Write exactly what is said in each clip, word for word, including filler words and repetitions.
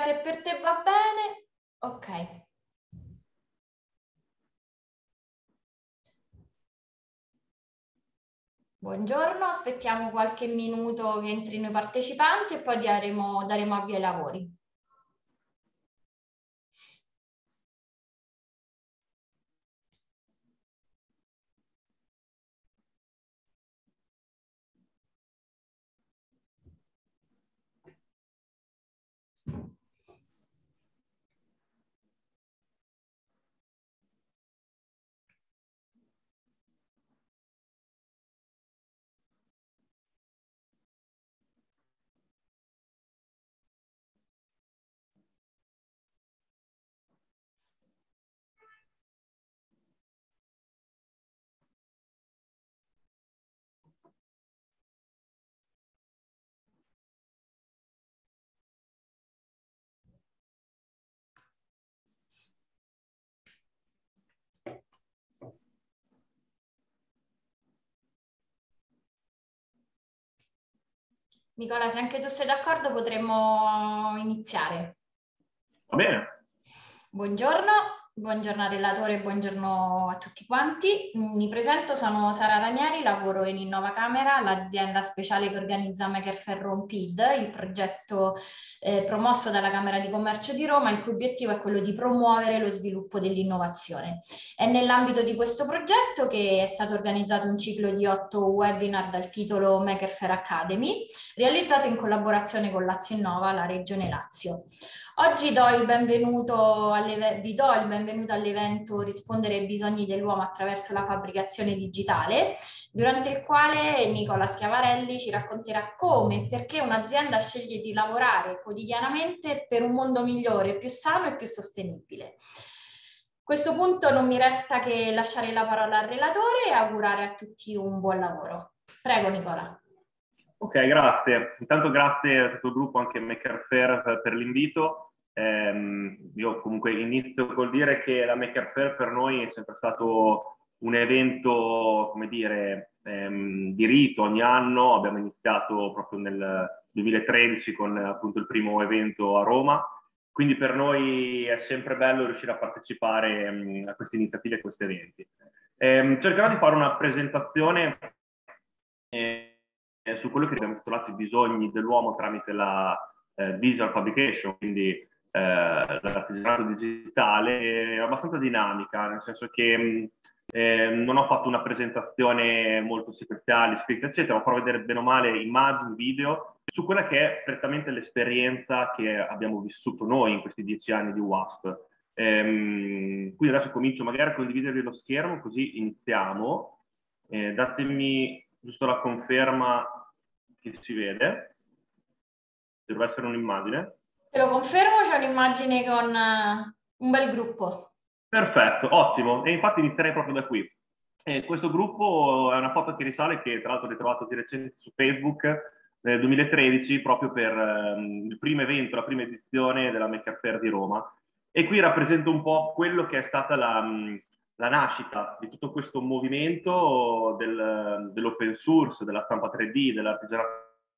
se per te va bene, ok. Buongiorno, aspettiamo qualche minuto che entrino i partecipanti e poi daremo, daremo avvio ai lavori. Nicola, se anche tu sei d'accordo potremmo iniziare. Va bene. Buongiorno, buongiorno al relatore, buongiorno a tutti quanti. Mi presento, sono Sara Ranieri, lavoro in Innova Camera, l'azienda speciale che organizza Maker Faire on P I D, il progetto eh, promosso dalla Camera di Commercio di Roma, il cui obiettivo è quello di promuovere lo sviluppo dell'innovazione. È nell'ambito di questo progetto che è stato organizzato un ciclo di otto webinar dal titolo Maker Faire Academy, realizzato in collaborazione con Lazio Innova, la Regione Lazio. Oggi do il benvenuto vi do il benvenuto all'evento Rispondere ai bisogni dell'uomo attraverso la fabbricazione digitale, durante il quale Nicola Schiavarelli ci racconterà come e perché un'azienda sceglie di lavorare quotidianamente per un mondo migliore, più sano e più sostenibile. A questo punto non mi resta che lasciare la parola al relatore e augurare a tutti un buon lavoro. Prego Nicola. Ok, grazie. Intanto grazie a tutto il gruppo, anche Maker Faire, per l'invito. Eh, io comunque inizio col dire che la Maker Faire per noi è sempre stato un evento, come dire, ehm, di rito ogni anno. Abbiamo iniziato proprio nel duemilatredici con appunto il primo evento a Roma. Quindi per noi è sempre bello riuscire a partecipare mh, a queste iniziative e a questi eventi. Eh, cercherò di fare una presentazione eh, su quello che abbiamo intitolato i bisogni dell'uomo tramite la eh, digital fabrication, quindi eh, l'artigianato digitale, è abbastanza dinamica, nel senso che mh, eh, non ho fatto una presentazione molto sequenziale, scritta, eccetera, ma farò vedere bene o male immagini, video, su quella che è prettamente l'esperienza che abbiamo vissuto noi in questi dieci anni di W A S P. Ehm, quindi adesso comincio magari a condividervi lo schermo, così iniziamo. Eh, datemi giusto la conferma che si vede. Dovrebbe essere un'immagine. Te lo confermo, c'è un'immagine con uh, un bel gruppo. Perfetto, ottimo. E infatti inizierei proprio da qui. Eh, questo gruppo è una foto che risale, che tra l'altro ho ritrovato di recente su Facebook, nel duemilatredici, proprio per ehm, il primo evento, la prima edizione della Maker Faire di Roma. E qui rappresento un po' quello che è stata la, la nascita di tutto questo movimento del, dell'open source, della stampa tre D, dell'artigianato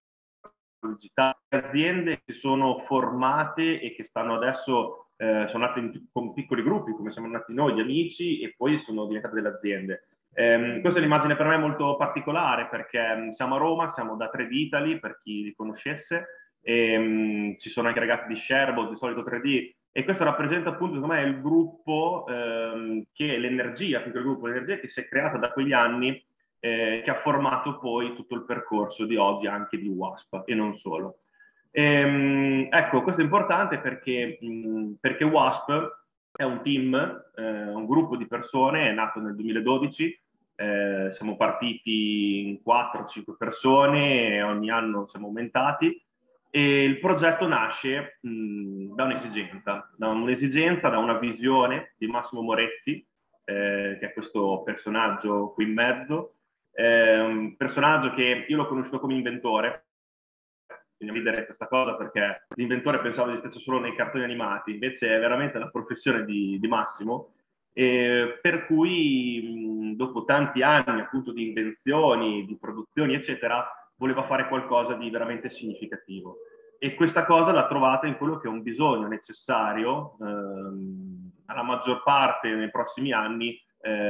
digitale. Le aziende si sono formate e che stanno adesso, eh, sono nate in, con piccoli gruppi, come siamo nati noi, gli amici, e poi sono diventate delle aziende. Eh, questa è un'immagine per me molto particolare perché siamo a Roma, siamo da tre D Italy, per chi li conoscesse, e um, ci sono anche ragazzi di Sherbo, di Solito tre D, e questo rappresenta appunto, secondo me, il gruppo ehm, che l'energia, più che il gruppo, l'energia che si è creata da quegli anni, eh, che ha formato poi tutto il percorso di oggi anche di W A S P e non solo. Ehm, ecco, questo è importante perché, mh, perché W A S P è un team, eh, un gruppo di persone, è nato nel duemiladodici, eh, siamo partiti in quattro cinque persone e ogni anno siamo aumentati. E il progetto nasce mh, da un'esigenza, da un'esigenza, da una visione di Massimo Moretti, eh, che è questo personaggio qui in mezzo, eh, un personaggio che io l'ho conosciuto come inventore, quindi ridere questa cosa perché l'inventore pensavo di stesse solo nei cartoni animati, invece è veramente la professione di, di Massimo, eh, per cui mh, dopo tanti anni appunto di invenzioni, di produzioni, eccetera, voleva fare qualcosa di veramente significativo. e questa cosa l'ha trovata in quello che è un bisogno necessario ehm, alla maggior parte nei prossimi anni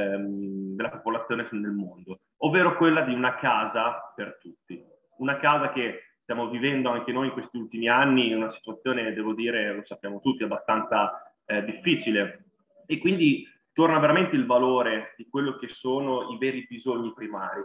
ehm, della popolazione nel mondo, ovvero quella di una casa per tutti. Una casa che stiamo vivendo anche noi in questi ultimi anni, una situazione, devo dire, lo sappiamo tutti, abbastanza eh, difficile, e quindi torna veramente il valore di quello che sono i veri bisogni primari.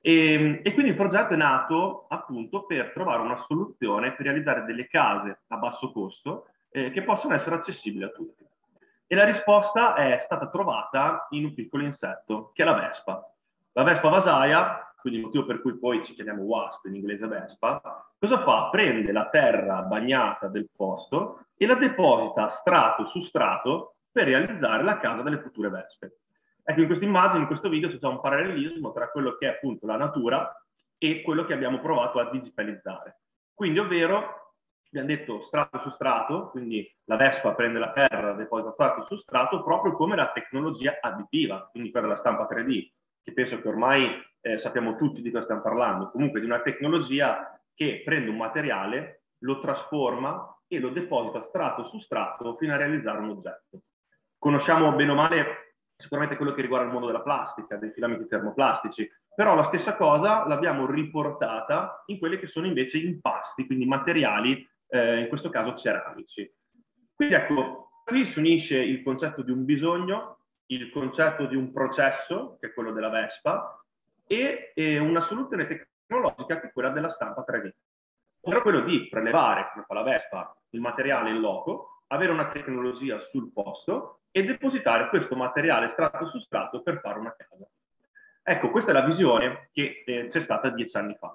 E, e quindi il progetto è nato appunto per trovare una soluzione per realizzare delle case a basso costo eh, che possono essere accessibili a tutti. E la risposta è stata trovata in un piccolo insetto, che è la vespa. La vespa vasaia, quindi il motivo per cui poi ci chiamiamo wasp, in inglese vespa, cosa fa? Prende la terra bagnata del posto e la deposita strato su strato per realizzare la casa delle future vespe. Ecco, in questa immagine, in questo video, c'è un parallelismo tra quello che è appunto la natura e quello che abbiamo provato a digitalizzare. Quindi, ovvero, abbiamo detto strato su strato, quindi la vespa prende la terra, la deposita strato su strato, proprio come la tecnologia additiva, quindi quella della stampa tre D, che penso che ormai eh, sappiamo tutti di cosa stiamo parlando, comunque di una tecnologia che prende un materiale, lo trasforma e lo deposita strato su strato fino a realizzare un oggetto. Conosciamo bene o male sicuramente quello che riguarda il mondo della plastica, dei filamenti termoplastici, però la stessa cosa l'abbiamo riportata in quelli che sono invece impasti, quindi materiali, eh, in questo caso ceramici. Quindi ecco, qui si unisce il concetto di un bisogno, il concetto di un processo, che è quello della vespa, e, e una soluzione tecnologica che è quella della stampa tre D. Ovvero quello di prelevare, come fa la vespa, il materiale in loco, avere una tecnologia sul posto e depositare questo materiale strato su strato per fare una casa. Ecco, questa è la visione che eh, c'è stata dieci anni fa.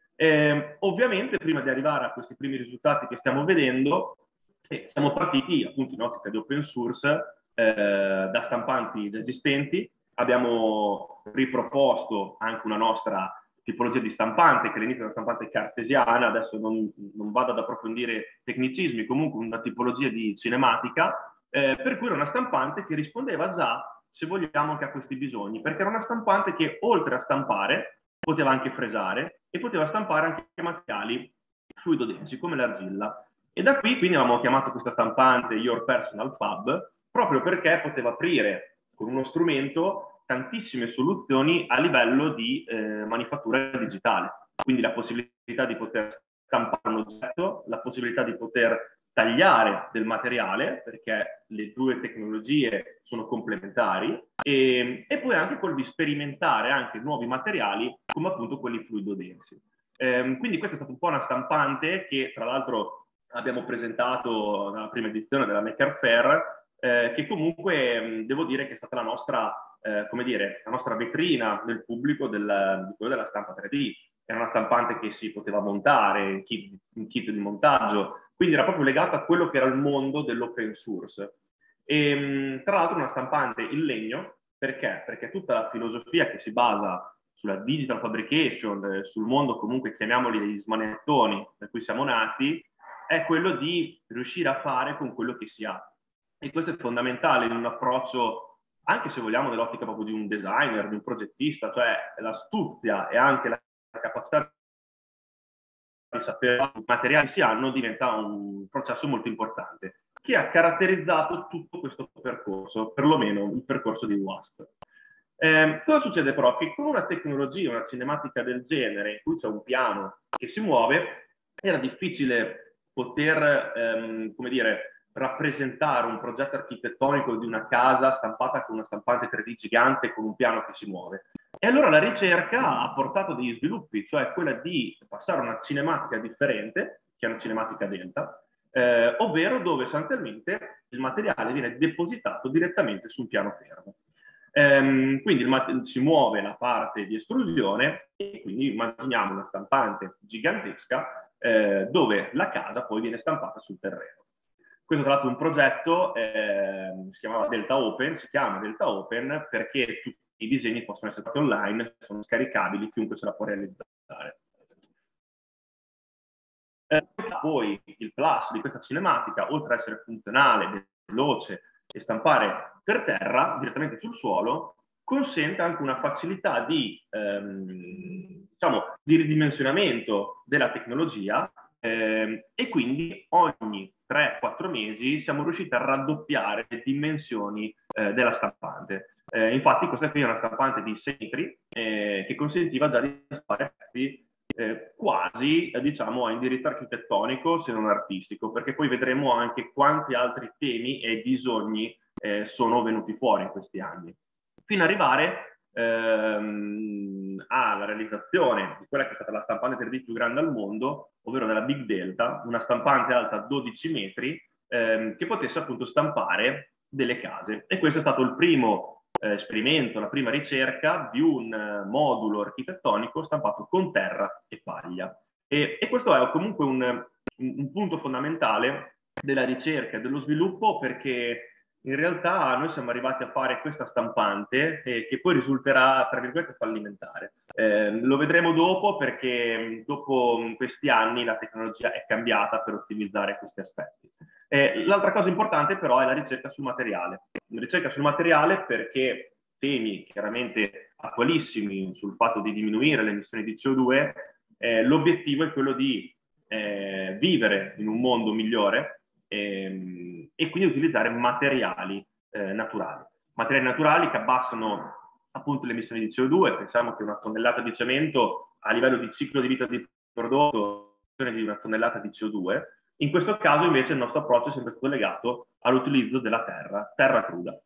Eh, ovviamente, prima di arrivare a questi primi risultati che stiamo vedendo, eh, siamo partiti appunto in ottica di open source eh, da stampanti già esistenti. Abbiamo riproposto anche una nostra tipologia di stampante, che all'inizio è una stampante cartesiana, adesso non, non vado ad approfondire tecnicismi, comunque una tipologia di cinematica, eh, per cui era una stampante che rispondeva già, se vogliamo, anche a questi bisogni, perché era una stampante che oltre a stampare poteva anche fresare e poteva stampare anche materiali fluidodensi come l'argilla. E da qui quindi avevamo chiamato questa stampante Your Personal Fab, proprio perché poteva aprire con uno strumento tantissime soluzioni a livello di eh, manifattura digitale. Quindi la possibilità di poter stampare un oggetto, la possibilità di poter tagliare del materiale, perché le due tecnologie sono complementari, e, e poi anche quello di sperimentare anche nuovi materiali, come appunto quelli fluidodensi. Eh, quindi questa è stata un po' una stampante che, tra l'altro, abbiamo presentato nella prima edizione della Maker Faire, eh, che comunque mh, devo dire che è stata la nostra, eh, come dire, la nostra vetrina del pubblico del, di quello della stampa tre D. Era una stampante che si poteva montare in kit, in kit di montaggio, quindi era proprio legata a quello che era il mondo dell'open source. E, mh, tra l'altro una stampante in legno, perché? Perché tutta la filosofia che si basa sulla digital fabrication, eh, sul mondo comunque chiamiamoli degli smanettoni da cui siamo nati, è quello di riuscire a fare con quello che si ha. E questo è fondamentale in un approccio, anche se vogliamo, nell'ottica proprio di un designer, di un progettista, cioè l'astuzia e anche la capacità di sapere quali materiali si hanno diventa un processo molto importante, che ha caratterizzato tutto questo percorso, perlomeno il percorso di WASP. Eh, cosa succede però? Che con una tecnologia, una cinematica del genere, in cui c'è un piano che si muove, era difficile poter, ehm, come dire, rappresentare un progetto architettonico di una casa stampata con una stampante tre D gigante con un piano che si muove. E allora la ricerca ha portato degli sviluppi, cioè quella di passare a una cinematica differente, che è una cinematica delta, eh, ovvero dove sostanzialmente il materiale viene depositato direttamente su un piano fermo. Ehm, quindi il si muove la parte di estrusione e quindi immaginiamo una stampante gigantesca eh, dove la casa poi viene stampata sul terreno. Questo tra l'altro è un progetto, eh, si chiamava Delta Open, si chiama Delta Open perché tutti i disegni possono essere fatti online, sono scaricabili, chiunque se la può realizzare. Eh, poi il plus di questa cinematica, oltre ad essere funzionale, veloce e stampare per terra, direttamente sul suolo, consente anche una facilità di, ehm, diciamo, di ridimensionamento della tecnologia eh, e quindi ogni tre quattro mesi siamo riusciti a raddoppiare le dimensioni eh, della stampante. Eh, infatti questa qui è una stampante di sei metri eh, che consentiva già di stampare eh, quasi eh, diciamo a indirizzo architettonico se non artistico, perché poi vedremo anche quanti altri temi e bisogni eh, sono venuti fuori in questi anni, fino ad arrivare ehm, alla realizzazione di quella che è stata la stampante tre D più grande al mondo, ovvero della Big Delta, una stampante alta dodici metri ehm, che potesse appunto stampare delle case. E questo è stato il primo eh, esperimento, la prima ricerca di un eh, modulo architettonico stampato con terra e paglia. E, e questo è comunque un, un, un punto fondamentale della ricerca e dello sviluppo, perché in realtà noi siamo arrivati a fare questa stampante eh, che poi risulterà, tra virgolette, fallimentare. Eh, lo vedremo dopo, perché dopo questi anni la tecnologia è cambiata per ottimizzare questi aspetti. Eh, l'altra cosa importante però è la ricerca sul materiale. La ricerca sul materiale perché temi chiaramente attualissimi sul fatto di diminuire le emissioni di C O due, eh, l'obiettivo è quello di eh, vivere in un mondo migliore ehm, e quindi utilizzare materiali eh, naturali. Materiali naturali che abbassano appunto le emissioni di C O due. Pensiamo che una tonnellata di cemento a livello di ciclo di vita di prodotto di una tonnellata di C O due. In questo caso invece il nostro approccio è sempre stato legato all'utilizzo della terra, terra cruda.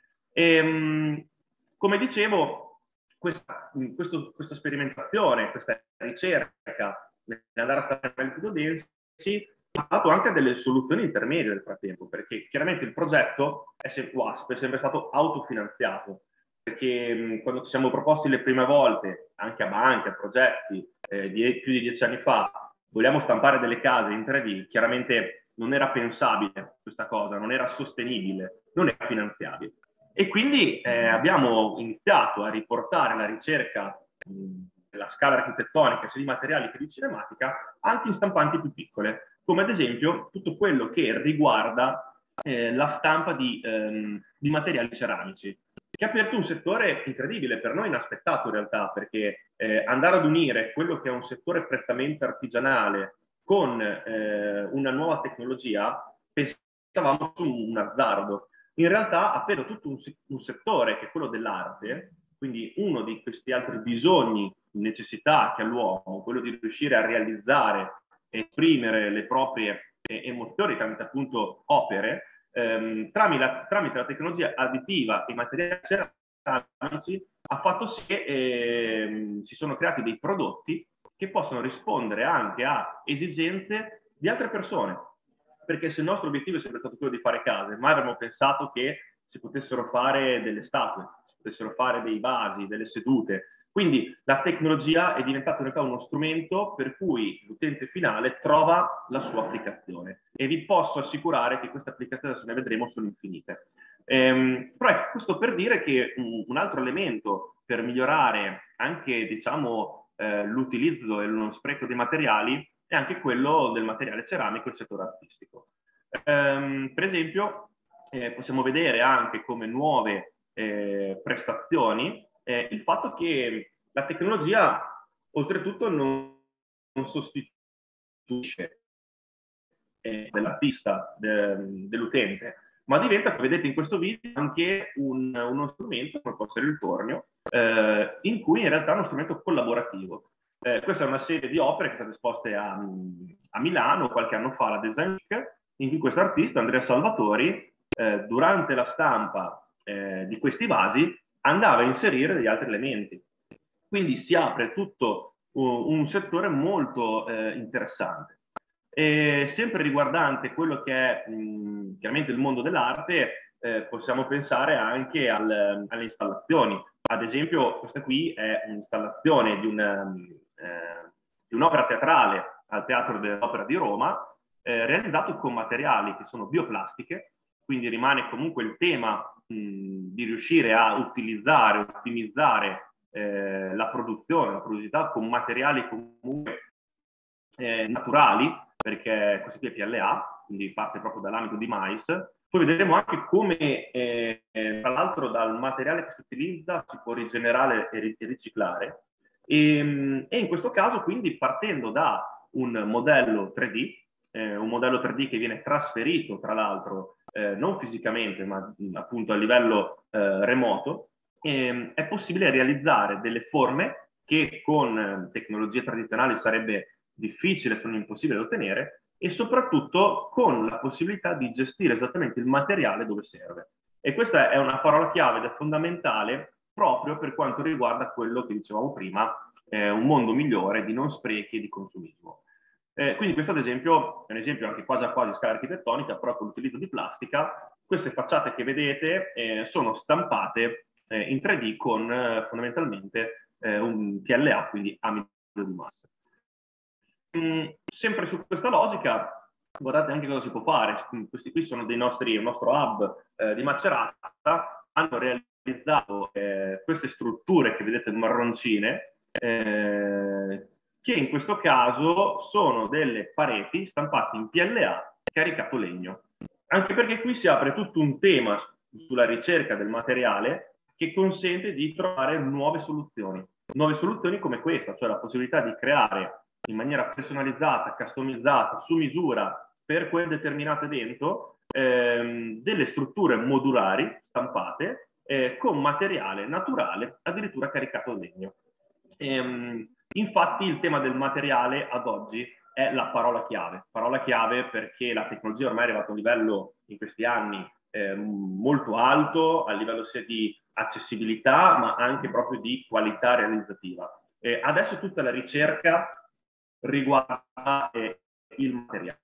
E, come dicevo, questa, questo, questa sperimentazione, questa ricerca nell'andare a stampare il densi ha dato anche delle soluzioni intermedie nel frattempo, perché chiaramente il progetto è sempre, WASP, è sempre stato autofinanziato, perché mh, quando ci siamo proposti le prime volte, anche a banche, a progetti, eh, di, più di dieci anni fa, vogliamo stampare delle case in tre D, chiaramente non era pensabile questa cosa, non era sostenibile, non era finanziabile. E quindi eh, abbiamo iniziato a riportare la ricerca della scala architettonica, sia di materiali che di cinematica, anche in stampanti più piccole, come ad esempio tutto quello che riguarda eh, la stampa di, ehm, di materiali ceramici, che ha aperto un settore incredibile, per noi inaspettato in realtà, perché eh, andare ad unire quello che è un settore prettamente artigianale con eh, una nuova tecnologia, pensavamo su un azzardo. In realtà ha aperto tutto un, un settore che è quello dell'arte, quindi uno di questi altri bisogni, necessità che ha l'uomo, quello di riuscire a realizzare e esprimere le proprie eh, emozioni tramite appunto opere, ehm, tramite, la, tramite la tecnologia additiva e i materiali ceramici, ha fatto sì che eh, si sono creati dei prodotti che possono rispondere anche a esigenze di altre persone. Perché se il nostro obiettivo è sempre stato quello di fare case, mai avremmo pensato che si potessero fare delle statue, si potessero fare dei vasi, delle sedute. Quindi la tecnologia è diventata in realtà uno strumento per cui l'utente finale trova la sua applicazione. E vi posso assicurare che queste applicazioni, adesso ne vedremo, sono infinite. Ehm, però ecco, questo per dire che un, un altro elemento per migliorare anche, diciamo, eh, l'utilizzo e lo spreco dei materiali è anche quello del materiale ceramico e il settore artistico. Ehm, per esempio, eh, possiamo vedere anche come nuove eh, prestazioni eh, il fatto che la tecnologia, oltretutto, non, non sostituisce eh, dell'artista, de, dell'utente, ma diventa, come vedete in questo video, anche un, uno strumento, come può essere il tornio, eh, in cui in realtà è uno strumento collaborativo. Eh, questa è una serie di opere che sono esposte a, a Milano qualche anno fa alla Design Week, in cui questo artista, Andrea Salvatori, eh, durante la stampa eh, di questi vasi andava a inserire degli altri elementi. Quindi si apre tutto un, un settore molto eh, interessante. E sempre riguardante quello che è mh, chiaramente il mondo dell'arte, eh, possiamo pensare anche al, alle installazioni. Ad esempio, questa qui è un'installazione di, una, eh, di un'opera teatrale al Teatro dell'Opera di Roma, eh, realizzato con materiali che sono bioplastiche, quindi rimane comunque il tema mh, di riuscire a utilizzare, ottimizzare eh, la produzione, la produttività con materiali comunque eh, naturali, perché questo qui è P L A, quindi parte proprio dall'ambito di mais. Poi vedremo anche come, eh, tra l'altro, dal materiale che si utilizza si può rigenerare e riciclare. E, e in questo caso, quindi, partendo da un modello tre D, eh, un modello tre D che viene trasferito, tra l'altro, eh, non fisicamente, ma appunto a livello eh, remoto, e, è possibile realizzare delle forme che con eh, tecnologie tradizionali sarebbe difficile, sono impossibili da ottenere, e soprattutto con la possibilità di gestire esattamente il materiale dove serve. E questa è una parola chiave ed è fondamentale proprio per quanto riguarda quello che dicevamo prima, eh, un mondo migliore di non sprechi e di consumismo. Eh, quindi questo ad esempio è un esempio anche quasi a quasi scala architettonica, però con l'utilizzo di plastica. Queste facciate che vedete eh, sono stampate eh, in tre D con eh, fondamentalmente eh, un P L A, quindi amido di massa. Mm, sempre su questa logica, guardate anche cosa si può fare. Questi qui sono dei nostri, il nostro hub eh, di Macerata, hanno realizzato eh, queste strutture che vedete marroncine, eh, che in questo caso sono delle pareti stampate in P L A caricato legno. Anche perché qui si apre tutto un tema sulla ricerca del materiale che consente di trovare nuove soluzioni. Nuove soluzioni come questa, cioè la possibilità di creare in maniera personalizzata, customizzata, su misura per quel determinato evento, ehm, delle strutture modulari stampate eh, con materiale naturale, addirittura caricato a legno. Ehm, infatti il tema del materiale ad oggi è la parola chiave. Parola chiave perché la tecnologia ormai è arrivata a un livello in questi anni eh, molto alto, a livello sia di accessibilità ma anche proprio di qualità realizzativa. Eh, adesso tutta la ricerca riguarda eh, il materiale.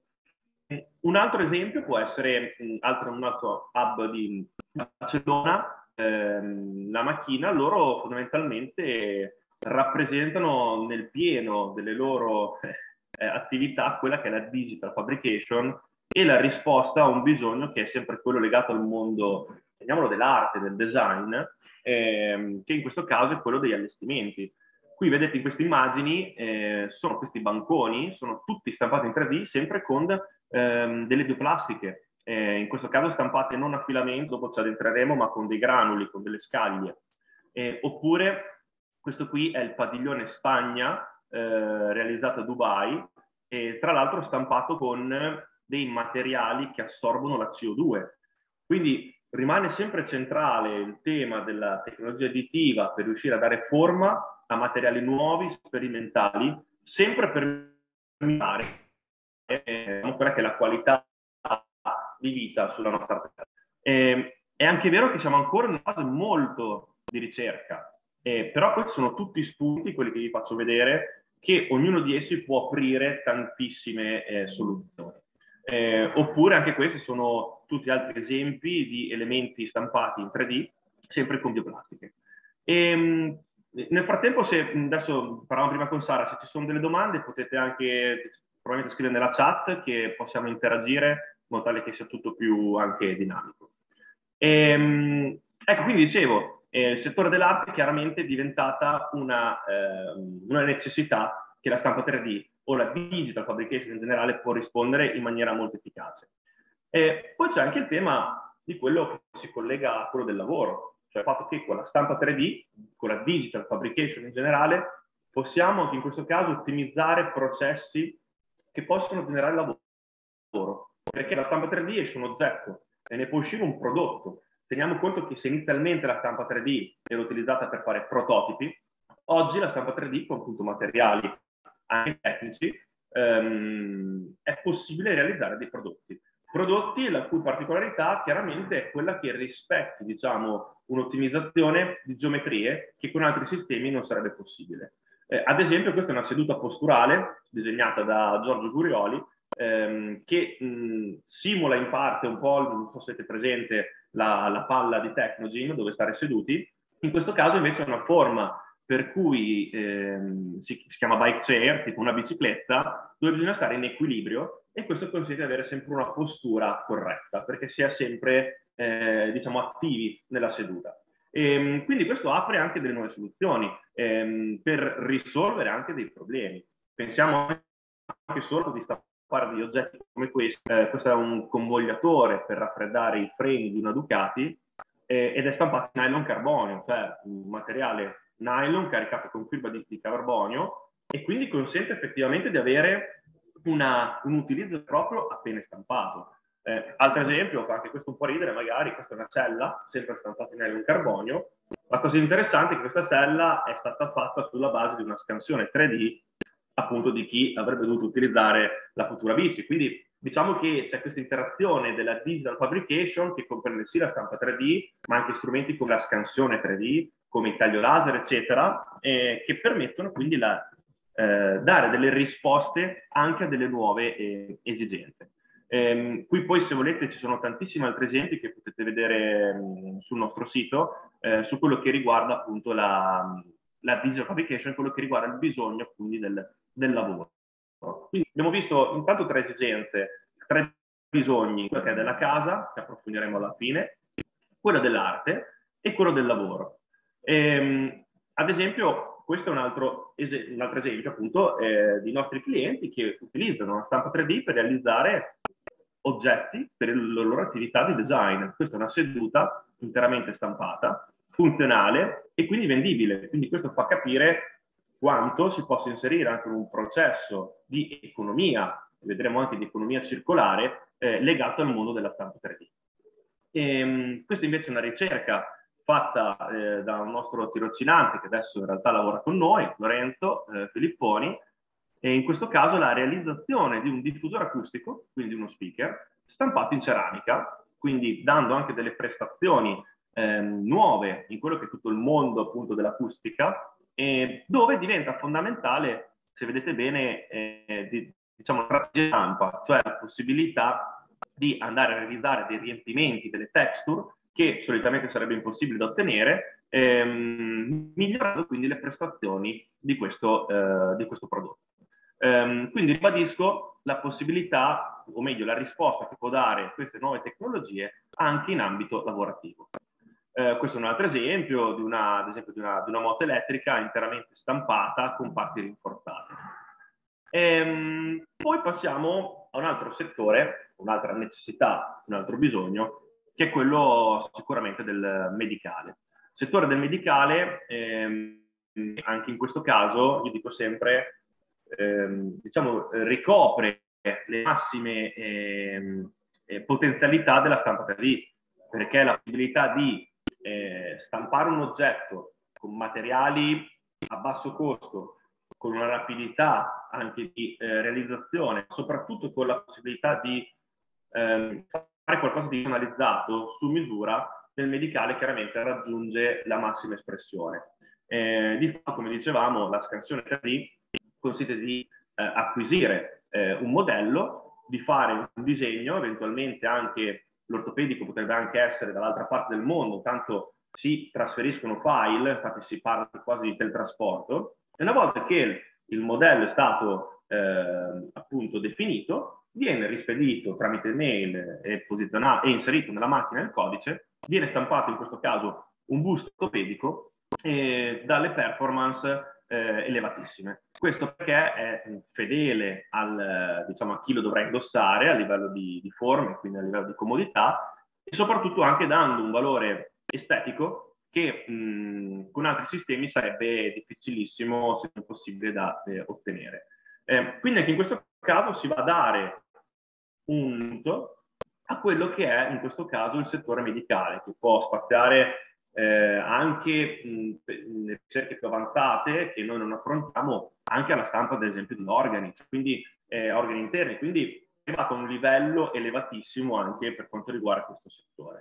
Un altro esempio può essere un altro, un altro hub di Barcellona, ehm, la macchina. Loro fondamentalmente rappresentano nel pieno delle loro eh, attività quella che è la digital fabrication e la risposta a un bisogno che è sempre quello legato al mondo, chiamiamolo dell'arte, del design, ehm, che in questo caso è quello degli allestimenti. Qui vedete in queste immagini, eh, sono questi banconi, sono tutti stampati in tre D, sempre con ehm, delle bioplastiche, eh, in questo caso stampate non a filamento, dopo ci addentreremo, ma con dei granuli, con delle scaglie. Eh, oppure, questo qui è il padiglione Spagna, eh, realizzato a Dubai, e tra l'altro stampato con dei materiali che assorbono la C O due. Quindi rimane sempre centrale il tema della tecnologia additiva per riuscire a dare forma a materiali nuovi, sperimentali, sempre per migliorare eh, quella che è la qualità di vita sulla nostra terra. Eh, è anche vero che siamo ancora in una fase molto di ricerca, eh, però questi sono tutti spunti, quelli che vi faccio vedere, che ognuno di essi può aprire tantissime eh, soluzioni. Eh, oppure anche questi sono tutti altri esempi di elementi stampati in tre D, sempre con bioplastiche. E, nel frattempo, se adesso parlavamo prima con Sara, se ci sono delle domande potete anche probabilmente scrivere nella chat che possiamo interagire in modo tale che sia tutto più anche dinamico. E, ecco, quindi dicevo, eh, il settore dell'arte chiaramente è diventata una, eh, una necessità che la stampa tre D o la digital fabrication in generale può rispondere in maniera molto efficace. E poi c'è anche il tema di quello che si collega a quello del lavoro, cioè il fatto che con la stampa tre D, con la digital fabrication in generale, possiamo anche in questo caso ottimizzare processi che possono generare lavoro, perché la stampa tre D esce un oggetto e ne può uscire un prodotto. Teniamo conto che se inizialmente la stampa tre D era utilizzata per fare prototipi, oggi la stampa tre D con appunto materiali anche tecnici ehm, è possibile realizzare dei prodotti. Prodotti la cui particolarità chiaramente è quella che rispetti, diciamo, un'ottimizzazione di geometrie che con altri sistemi non sarebbe possibile. Eh, ad esempio, questa è una seduta posturale disegnata da Giorgio Gurioli ehm, che mh, simula in parte un po', non so se siete presente, la, la palla di Technogym dove stare seduti. In questo caso invece è una forma per cui ehm, si, si chiama bike chair, tipo una bicicletta, dove bisogna stare in equilibrio e questo consente di avere sempre una postura corretta, perché si è sempre, eh, diciamo, attivi nella seduta. E, quindi questo apre anche delle nuove soluzioni ehm, per risolvere anche dei problemi. Pensiamo anche solo di stampare degli oggetti come questo. Eh, questo è un convogliatore per raffreddare i freni di una Ducati eh, ed è stampato in nylon carbonio, cioè un materiale nylon caricato con fibra di, di carbonio e quindi consente effettivamente di avere una, un utilizzo proprio appena stampato. Eh, altro esempio, anche questo un po' ridere magari, questa è una cella, sempre stampata in nylon carbonio. La cosa interessante è che questa cella è stata fatta sulla base di una scansione tre D appunto di chi avrebbe dovuto utilizzare la futura bici. Quindi diciamo che c'è questa interazione della digital fabrication che comprende sì la stampa tre D, ma anche strumenti come la scansione tre D, come il taglio laser, eccetera, eh, che permettono quindi la, eh, dare delle risposte anche a delle nuove eh, esigenze. Eh, qui poi, se volete, ci sono tantissimi altri esempi che potete vedere mh, sul nostro sito eh, su quello che riguarda appunto la, la digital fabrication, quello che riguarda il bisogno quindi del, del lavoro. Quindi abbiamo visto intanto tre esigenze, tre bisogni, quello che è della casa, che approfondiremo alla fine, quello dell'arte e quello del lavoro. Ehm, ad esempio, questo è un altro, un altro esempio appunto eh, di nostri clienti che utilizzano la stampa tre D per realizzare oggetti per la loro attività di design. Questa è una seduta interamente stampata, funzionale e quindi vendibile. Quindi questo fa capire quanto si possa inserire anche in un processo di economia, vedremo anche di economia circolare, eh, legato al mondo della stampa tre D. E, questa invece è una ricerca fatta eh, da un nostro tirocinante che adesso in realtà lavora con noi, Lorenzo eh, Filipponi, e in questo caso la realizzazione di un diffusore acustico, quindi uno speaker, stampato in ceramica, quindi dando anche delle prestazioni eh, nuove in quello che è tutto il mondo appunto dell'acustica, eh, dove diventa fondamentale, se vedete bene, eh, di, diciamo, la stampa, cioè la possibilità di andare a realizzare dei riempimenti, delle texture, che solitamente sarebbe impossibile da ottenere, ehm, migliorando quindi le prestazioni di questo, eh, di questo prodotto. Um, quindi ribadisco la possibilità, o meglio la risposta che può dare queste nuove tecnologie anche in ambito lavorativo. Uh, questo è un altro esempio di una, ad esempio di una, di una moto elettrica interamente stampata con parti rinforzate. Ehm, poi passiamo a un altro settore, un'altra necessità, un altro bisogno, che è quello sicuramente del medicale. Il settore del medicale, ehm, anche in questo caso, io dico sempre, ehm, diciamo, ricopre le massime ehm, eh, potenzialità della stampa tre D, perché la possibilità di eh, stampare un oggetto con materiali a basso costo, con una rapidità anche di eh, realizzazione, soprattutto con la possibilità di ehm, fare qualcosa di personalizzato su misura, nel medicale chiaramente raggiunge la massima espressione. Eh, di fatto, come dicevamo, la scansione tre D consiste di eh, acquisire eh, un modello, di fare un disegno, eventualmente anche l'ortopedico potrebbe anche essere dall'altra parte del mondo, tanto si trasferiscono file, infatti si parla quasi di teletrasporto, e una volta che il modello è stato eh, appunto definito, viene rispedito tramite mail e, posizionato, e inserito nella macchina il codice, viene stampato in questo caso un busto ortopedico eh, dalle performance eh, elevatissime. Questo perché è fedele al, diciamo, a chi lo dovrà indossare a livello di, di forme, quindi a livello di comodità, e soprattutto anche dando un valore estetico che mh, con altri sistemi sarebbe difficilissimo, se non possibile, da eh, ottenere. Eh, quindi anche in questo caso si va a dare un punto a quello che è in questo caso il settore medicale, che può spaziare eh, anche nelle ricerche più avanzate che noi non affrontiamo, anche alla stampa ad esempio di organi, quindi eh, organi interni, quindi è arrivato a un livello elevatissimo anche per quanto riguarda questo settore.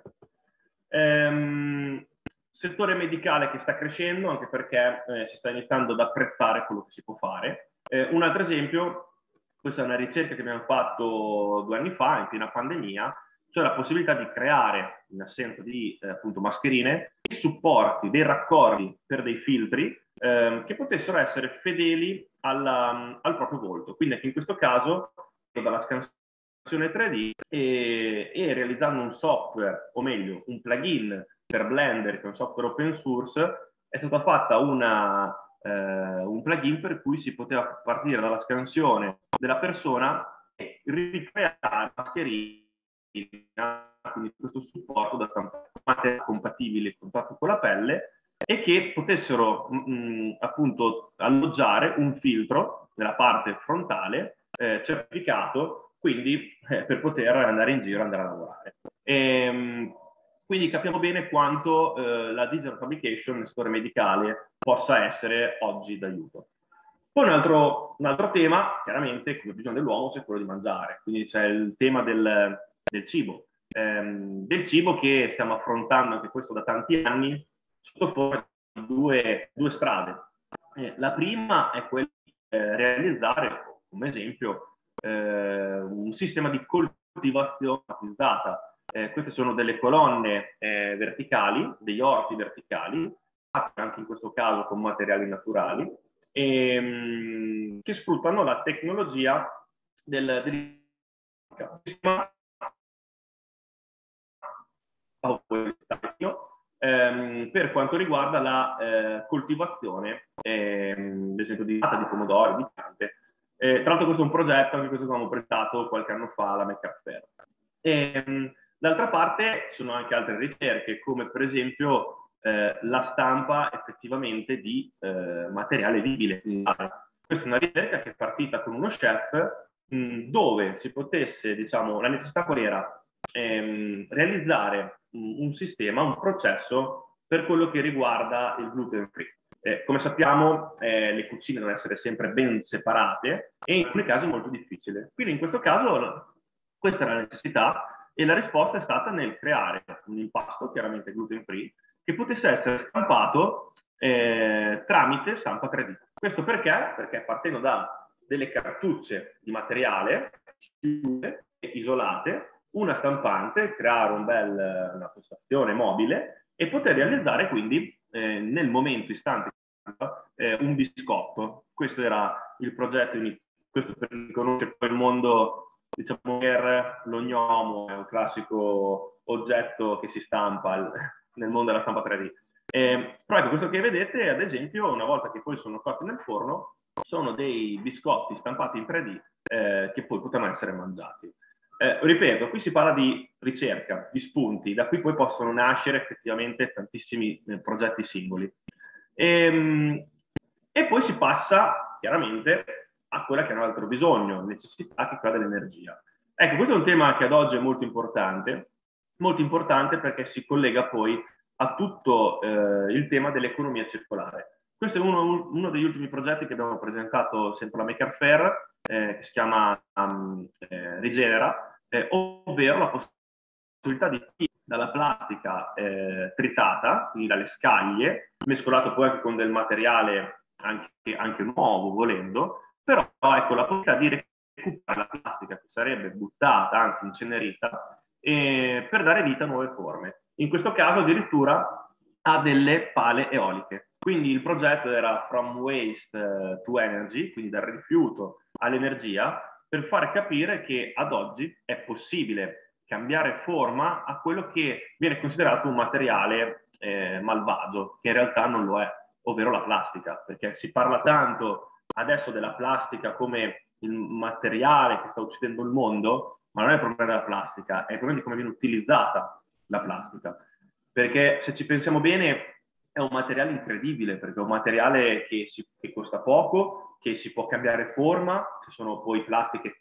Ehm, settore medicale che sta crescendo anche perché eh, si sta iniziando ad apprezzare quello che si può fare. Eh, un altro esempio, questa è una ricerca che abbiamo fatto due anni fa, in piena pandemia, cioè la possibilità di creare, in assenza di eh, appunto mascherine, dei supporti, dei raccordi per dei filtri eh, che potessero essere fedeli alla, al proprio volto. Quindi anche in questo caso, dalla scansione tre D e, e realizzando un software, o meglio, un plugin per Blender, che è un software open source, è stata fatta una, eh, un plugin per cui si poteva partire dalla scansione della persona e ricreare mascherine, quindi questo supporto da stampare compatibile in contatto con la pelle, e che potessero mh, appunto alloggiare un filtro nella parte frontale eh, certificato, quindi eh, per poter andare in giro e andare a lavorare. E, mh, quindi capiamo bene quanto eh, la digital fabrication nel settore medicale possa essere oggi d'aiuto. Poi un altro, un altro tema, chiaramente, come bisogno dell'uomo, c'è quello di mangiare. Quindi c'è il tema del, del cibo. Ehm, del cibo che stiamo affrontando anche questo da tanti anni, sotto forma di due, due strade. Eh, la prima è quella di eh, realizzare, come esempio, eh, un sistema di coltivazione automatizzata. Eh, queste sono delle colonne eh, verticali, degli orti verticali, fatti anche in questo caso con materiali naturali, ehm, che sfruttano la tecnologia del, del ehm, per quanto riguarda la eh, coltivazione, ehm, ad esempio di di pomodori, di piante. Eh, tra l'altro questo è un progetto anche questo che abbiamo presentato qualche anno fa alla Maker Faire. Ehm, D'altra parte ci sono anche altre ricerche, come per esempio eh, la stampa effettivamente di eh, materiale vivibile. Questa è una ricerca che è partita con uno chef mh, dove si potesse, diciamo, la necessità qual era? Ehm, realizzare un, un sistema, un processo per quello che riguarda il gluten free. Eh, come sappiamo eh, le cucine devono essere sempre ben separate e in alcuni casi è molto difficile. Quindi in questo caso questa era la necessità e la risposta è stata nel creare un impasto chiaramente gluten free che potesse essere stampato eh, tramite stampa tre D. Questo perché? Perché partendo da delle cartucce di materiale chiuse e isolate, una stampante, creare un bel, una postazione mobile e poter realizzare quindi eh, nel momento istante eh, un biscotto. Questo era il progetto, questo per conoscere il mondo, diciamo, per l'ognomo, è un classico oggetto che si stampa nel mondo della stampa tre D. Eh, però ecco, questo che vedete, ad esempio, una volta che poi sono cotti nel forno, sono dei biscotti stampati in tre D eh, che poi potranno essere mangiati. Eh, ripeto, qui si parla di ricerca, di spunti, da cui poi possono nascere effettivamente tantissimi eh, progetti singoli. E, e poi si passa chiaramente a quella che è un altro bisogno, necessità, che è quella dell'energia. Ecco, questo è un tema che ad oggi è molto importante, molto importante perché si collega poi a tutto eh, il tema dell'economia circolare. Questo è uno, uno degli ultimi progetti che abbiamo presentato sempre alla Maker Faire, eh, che si chiama um, eh, Rigenera, eh, ovvero la possibilità di dalla plastica eh, tritata, quindi dalle scaglie, mescolato poi anche con del materiale anche, anche nuovo, volendo, però ecco la possibilità di recuperare la plastica che sarebbe buttata, anzi incenerita, eh, per dare vita a nuove forme. In questo caso addirittura a delle pale eoliche. Quindi il progetto era From Waste to Energy, quindi dal rifiuto all'energia, per far capire che ad oggi è possibile cambiare forma a quello che viene considerato un materiale eh, malvagio, che in realtà non lo è, ovvero la plastica, perché si parla tanto adesso della plastica come il materiale che sta uccidendo il mondo, ma non è il problema della plastica, è il problema di come viene utilizzata la plastica. Perché se ci pensiamo bene è un materiale incredibile, perché è un materiale che, si, che costa poco, che si può cambiare forma, ci sono poi plastiche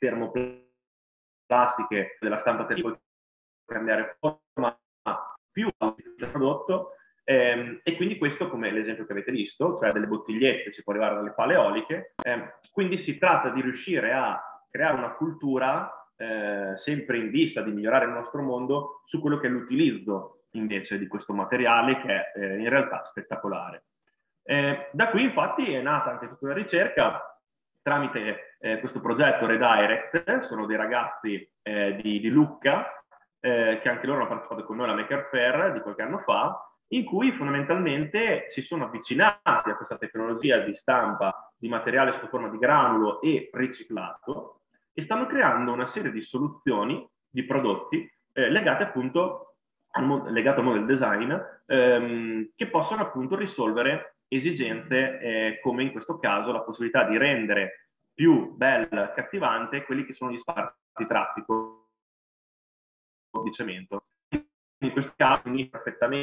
termoplastiche della stampa che può cambiare forma più il prodotto, ehm, e quindi questo come l'esempio che avete visto, cioè delle bottigliette, si può arrivare dalle pale eoliche, ehm, quindi si tratta di riuscire a creare una cultura eh, sempre in vista di migliorare il nostro mondo su quello che è l'utilizzo invece di questo materiale che è eh, in realtà spettacolare. Eh, da qui infatti è nata anche tutta una ricerca tramite eh, questo progetto Redirect, sono dei ragazzi eh, di, di Lucca eh, che anche loro hanno partecipato con noi alla Maker Faire di qualche anno fa, in cui fondamentalmente si sono avvicinati a questa tecnologia di stampa di materiale sotto forma di granulo e riciclato e stanno creando una serie di soluzioni, di prodotti eh, legate appunto al, legato al mondo del design, ehm, che possono appunto risolvere esigenze eh, come in questo caso la possibilità di rendere più bello e accattivante quelli che sono gli spazi di traffico di cemento. In questo caso perfettamente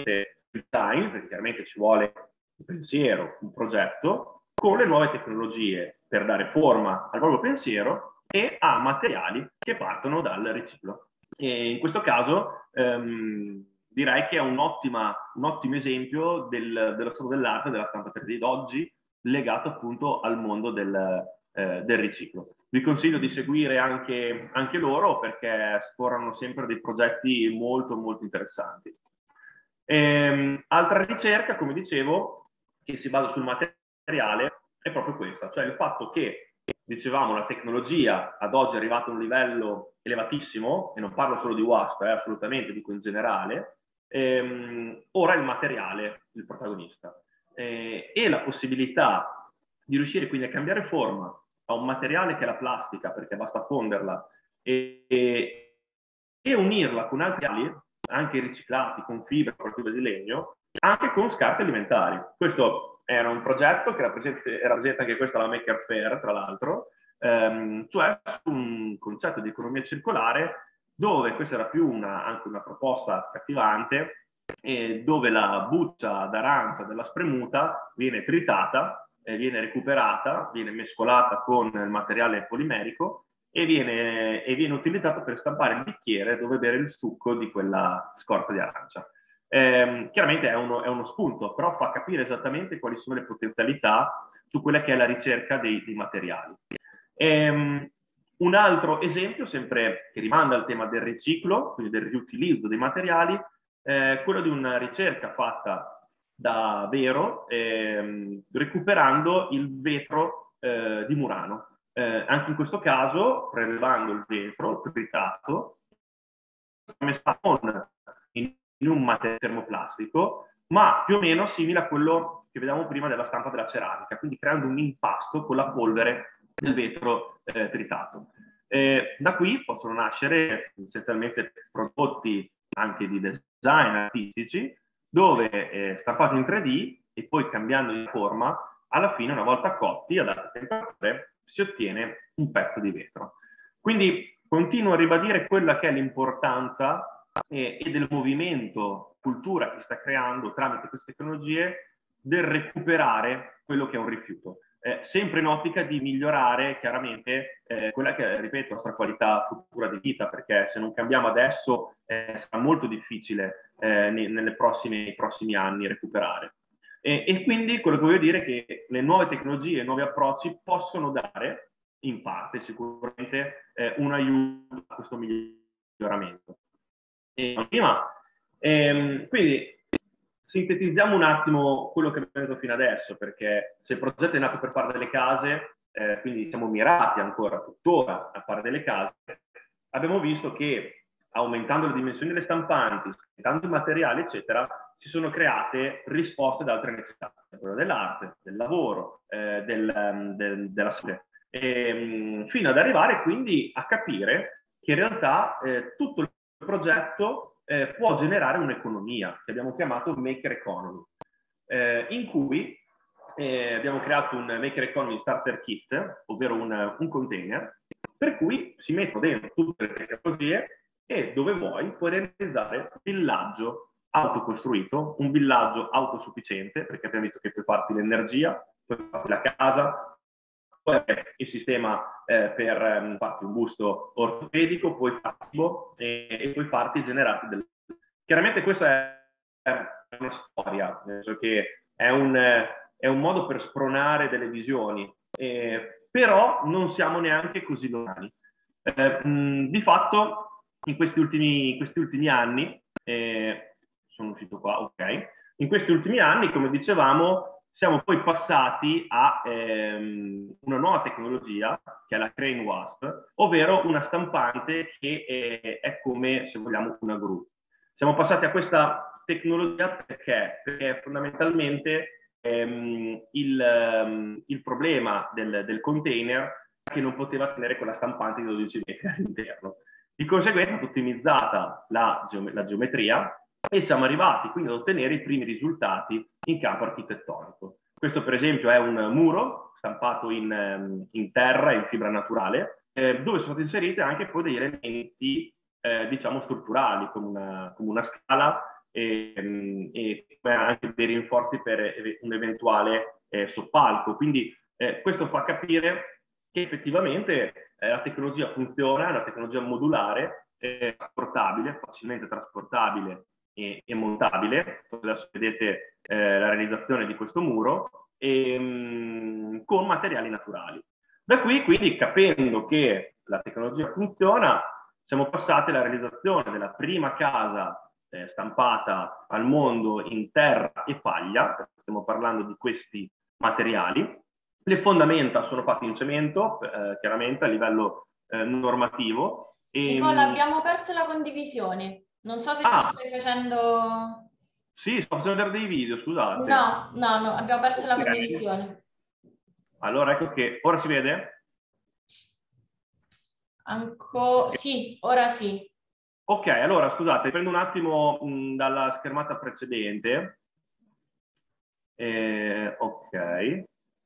design, perché chiaramente ci vuole un pensiero, un progetto, con le nuove tecnologie per dare forma al proprio pensiero e a materiali che partono dal riciclo. E in questo caso ehm, direi che è un, ottima, un ottimo esempio del, dello stato dell'arte della stampa tre D d'oggi, legato appunto al mondo del, eh, del riciclo. Vi consiglio di seguire anche, anche loro perché sforano sempre dei progetti molto molto interessanti. Ehm, altra ricerca, come dicevo, che si basa sul materiale è proprio questa, cioè il fatto che, dicevamo, la tecnologia ad oggi è arrivata a un livello elevatissimo, e non parlo solo di WASP, eh, assolutamente, dico in generale, ehm, ora è il materiale il protagonista. Eh, e la possibilità di riuscire quindi a cambiare forma a un materiale che è la plastica, perché basta fonderla, e, e, e unirla con altri materiali, anche riciclati, con fibra, con fibra di legno, anche con scarpe alimentari. Questo era un progetto che era presente, era presente anche questa alla Maker Faire, tra l'altro, ehm, cioè un concetto di economia circolare, dove questa era più una, anche una proposta accattivante, eh, dove la buccia d'arancia della spremuta viene tritata, eh, viene recuperata, viene mescolata con il materiale polimerico e viene, e viene utilizzato per stampare il bicchiere dove bere il succo di quella scorza di arancia. Eh, chiaramente è uno, è uno spunto, però fa capire esattamente quali sono le potenzialità su quella che è la ricerca dei, dei materiali. Eh, un altro esempio, sempre che rimanda al tema del riciclo, quindi del riutilizzo dei materiali, è quello di una ricerca fatta da Vero, ehm, recuperando il vetro eh, di Murano. Eh, anche in questo caso, prelevando il vetro tritato, non in, in un materiale termoplastico, ma più o meno simile a quello che vedevamo prima della stampa della ceramica, quindi creando un impasto con la polvere del vetro eh, tritato. Eh, da qui possono nascere essenzialmente prodotti anche di design artistici, dove eh, stampati in tre D e poi cambiando di forma, alla fine, una volta cotti ad alte temperature, si ottiene un pezzo di vetro. Quindi continuo a ribadire quella che è l'importanza eh, e del movimento cultura che sta creando tramite queste tecnologie del recuperare quello che è un rifiuto. Eh, sempre in ottica di migliorare chiaramente eh, quella che è, ripeto, la nostra qualità futura di vita, perché se non cambiamo adesso eh, sarà molto difficile eh, nei prossimi, prossimi anni recuperare. E, e quindi quello che voglio dire è che le nuove tecnologie, i nuovi approcci possono dare in parte sicuramente eh, un aiuto a questo miglioramento. E, prima, ehm, quindi sintetizziamo un attimo quello che abbiamo detto fino adesso, perché se il progetto è nato per fare delle case, eh, quindi siamo mirati ancora tuttora a fare delle case, abbiamo visto che aumentando le dimensioni delle stampanti, aumentando i materiali, eccetera, si sono create risposte da altre necessità, quella dell'arte, del lavoro, eh, del, del, della salute, e, fino ad arrivare quindi a capire che in realtà eh, tutto il progetto eh, può generare un'economia che abbiamo chiamato Maker Economy, eh, in cui eh, abbiamo creato un Maker Economy Starter Kit, ovvero un, un container, per cui si mettono dentro tutte le tecnologie e dove vuoi puoi realizzare un villaggio autocostruito, un villaggio autosufficiente, perché abbiamo visto che puoi farti l'energia, puoi farti la casa, puoi avere il sistema eh, per um, farti un busto ortopedico, puoi farti e, e puoi farti e generarti del... Chiaramente questa è, è una storia, nel senso che è un, è un modo per spronare delle visioni, eh, però non siamo neanche così lontani. Eh, mh, di fatto, in questi ultimi, questi ultimi anni, eh, sono uscito qua, ok, in questi ultimi anni, come dicevamo, siamo poi passati a ehm, una nuova tecnologia, che è la Crane Wasp, ovvero una stampante che è, è come, se vogliamo, una gru. Siamo passati a questa tecnologia perché, perché fondamentalmente ehm, il, um, il problema del, del container è che non poteva tenere quella stampante di dodici metri all'interno. Di conseguenza è ottimizzata la, geom- la geometria e siamo arrivati quindi ad ottenere i primi risultati in campo architettonico. Questo per esempio è un muro stampato in, in terra, in fibra naturale, eh, dove sono inserite anche poi degli elementi eh, diciamo strutturali, come una, come una scala e, e anche dei rinforzi per un eventuale eh, soppalco. Quindi eh, questo fa capire che effettivamente eh, la tecnologia funziona, è una tecnologia modulare, eh, trasportabile, facilmente trasportabile e, e montabile. Adesso vedete eh, la realizzazione di questo muro e, mh, con materiali naturali. Da qui, quindi, capendo che la tecnologia funziona, siamo passati alla realizzazione della prima casa eh, stampata al mondo in terra e paglia, perché stiamo parlando di questi materiali. Le fondamenta sono fatte in cemento, eh, chiaramente a livello eh, normativo. E... Nicola, abbiamo perso la condivisione. Non so se ah, tu stai facendo... Sì, sto facendo vedere dei video, scusate. No, no, no, abbiamo perso okay. la condivisione. Allora, ecco che ora si vede? Ancora sì, ora sì. Ok, allora scusate, prendo un attimo mh, dalla schermata precedente. Eh, ok.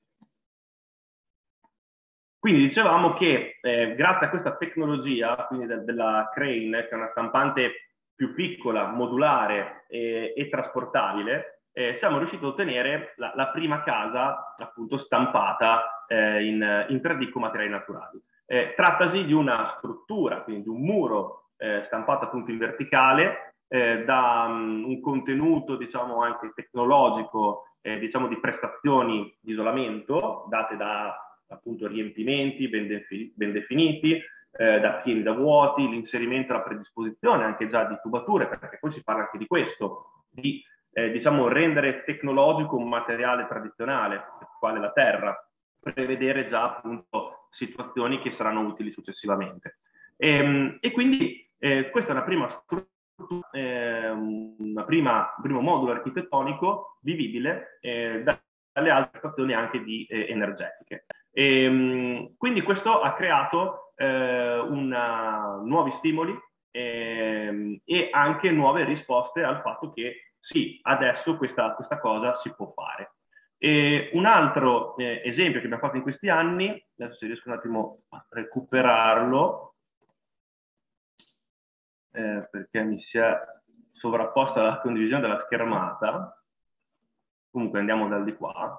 Quindi dicevamo che eh, grazie a questa tecnologia, quindi de della Crane, che è una stampante più piccola, modulare e, e trasportabile, eh, siamo riusciti a ottenere la, la prima casa appunto stampata eh, in, in tre D con materiali naturali. Eh, trattasi di una struttura, quindi di un muro eh, stampato appunto in verticale, eh, da um, un contenuto diciamo anche tecnologico, eh, diciamo di prestazioni di isolamento date da appunto riempimenti ben, defi ben definiti, eh, da pieni, da vuoti, l'inserimento e la predisposizione anche già di tubature, perché poi si parla anche di questo, di eh, diciamo rendere tecnologico un materiale tradizionale, quale la terra, prevedere già appunto situazioni che saranno utili successivamente. E, e quindi eh, questa è una prima struttura, eh, una prima, un primo modulo architettonico vivibile eh, dalle altre stazioni anche di, eh, energetiche. E, quindi questo ha creato eh, una, nuovi stimoli eh, e anche nuove risposte al fatto che sì, adesso questa, questa cosa si può fare. E un altro eh, esempio che abbiamo fatto in questi anni, adesso se riesco un attimo a recuperarlo, eh, perché mi si è sovrapposta la condivisione della schermata, comunque andiamo dal di qua.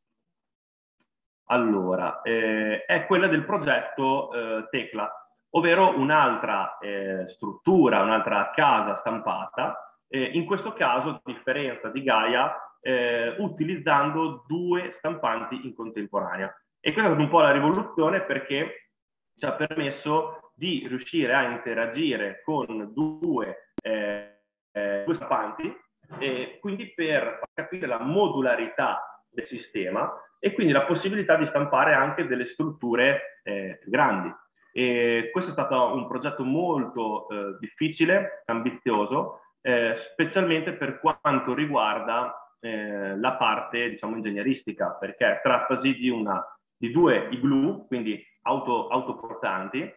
Allora, eh, è quella del progetto eh, Tecla, ovvero un'altra eh, struttura, un'altra casa stampata, eh, in questo caso, a differenza di Gaia, eh, utilizzando due stampanti in contemporanea. E questa è stata un po' la rivoluzione perché ci ha permesso di riuscire a interagire con due, eh, eh, due stampanti, e quindi per far capire la modularità del sistema e quindi la possibilità di stampare anche delle strutture eh, grandi. E questo è stato un progetto molto eh, difficile, ambizioso, eh, specialmente per quanto riguarda eh, la parte, diciamo, ingegneristica, perché trattasi di, una, di due igloo, quindi auto, autoportanti,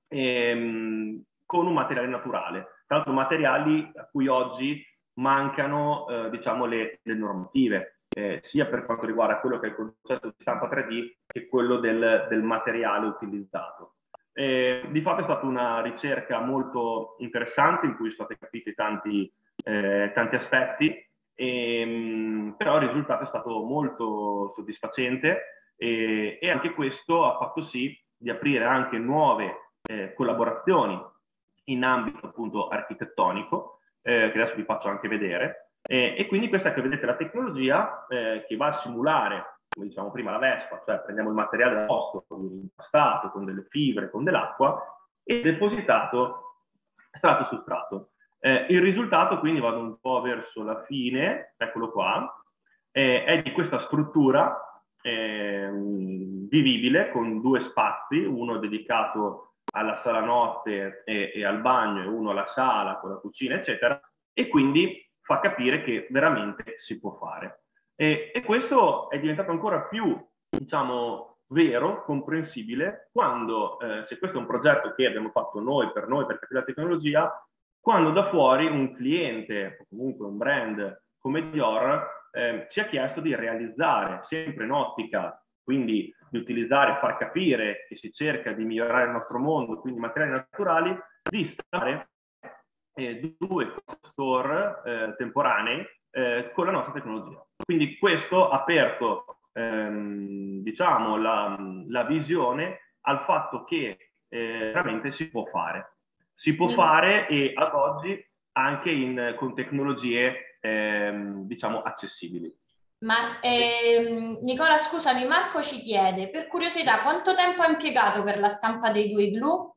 ehm, con un materiale naturale. Tra l'altro materiali a cui oggi mancano, eh, diciamo, le, le normative. Eh, sia per quanto riguarda quello che è il concetto di stampa tre D che quello del, del materiale utilizzato. Eh, di fatto è stata una ricerca molto interessante in cui sono stati capiti tanti, eh, tanti aspetti, e, mh, però il risultato è stato molto soddisfacente e, e anche questo ha fatto sì di aprire anche nuove eh, collaborazioni in ambito appunto architettonico, eh, che adesso vi faccio anche vedere. Eh, e quindi questa che vedete la tecnologia eh, che va a simulare, come dicevamo prima, la Vespa, cioè prendiamo il materiale da posto, impastato con delle fibre, con dell'acqua e depositato strato su strato. Eh, il risultato, quindi vado un po' verso la fine, eccolo qua, eh, è di questa struttura eh, vivibile con due spazi, uno dedicato alla sala notte e, e al bagno e uno alla sala con la cucina, eccetera, e quindi fa capire che veramente si può fare. E, e questo è diventato ancora più, diciamo, vero, comprensibile, quando, eh, se questo è un progetto che abbiamo fatto noi, per noi, per capire la tecnologia, quando da fuori un cliente, o comunque un brand come Dior, eh, ci ha chiesto di realizzare, sempre in ottica, quindi di utilizzare, far capire che si cerca di migliorare il nostro mondo, quindi materiali naturali, di stare due store eh, contemporanee eh, con la nostra tecnologia. Quindi questo ha aperto ehm, diciamo, la, la visione al fatto che eh, veramente si può fare. Si può fare e ad oggi anche in, con tecnologie ehm, diciamo accessibili. Ma, ehm, Nicola, scusami, Marco ci chiede, per curiosità, quanto tempo ha impiegato per la stampa dei due igloo?